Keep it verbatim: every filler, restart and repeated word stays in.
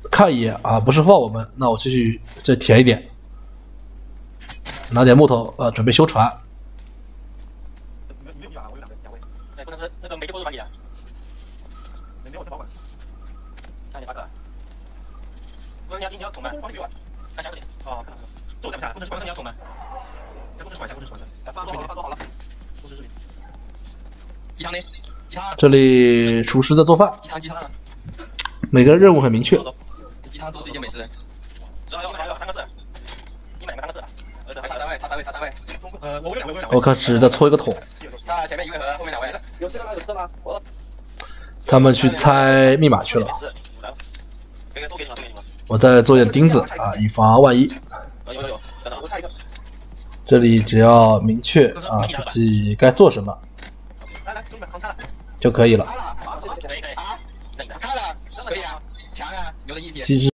看一眼啊，不是放我们，那我继续再填一点，拿点木头，呃，准备修船。 哎，不能是那个煤就不是管理啊。没有是保管。看你八个。不是你要你要捅吗？帮你管。看箱子里。哦，看到了。这我在不下，不能是你要捅吗？这不能是管箱，不能是管箱。放好了，放好了。不是这里。鸡汤呢？鸡汤。这里厨师在做饭。 鸡汤，鸡汤。 每个任务很明确。 这鸡汤都是一件美食。然后还有三个是。你买两个三个是。呃，插三位，插三位，插三位。呃，我两位，我两位。 我开始在搓一个桶。 他前面一位和后面两位。有事吗？有事吗？我。 他们去猜密码去了。我再做点钉子啊，以防万一。这里只要明确啊自己该做什么就可以了。 可以可以。开了，可以啊，强啊，牛的一点。 机制。